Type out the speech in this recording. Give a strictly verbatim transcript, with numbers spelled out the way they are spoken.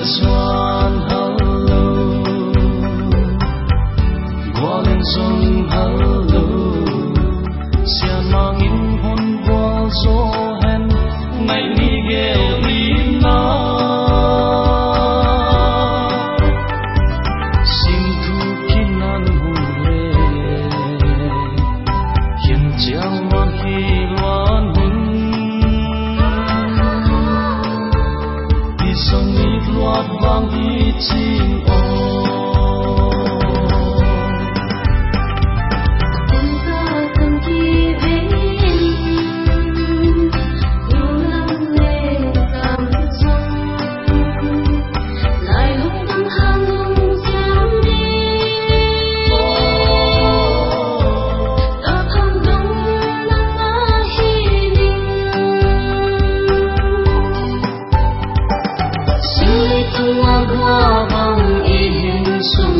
xuân hello qua lên sông hello xia mang in hôn qua gió hen ngày đi gheo đi na xin thu kín nan hùng lệ hiện chiang loan hi loan hun đi sông đi loạt vang đi chim ô qua bằng in số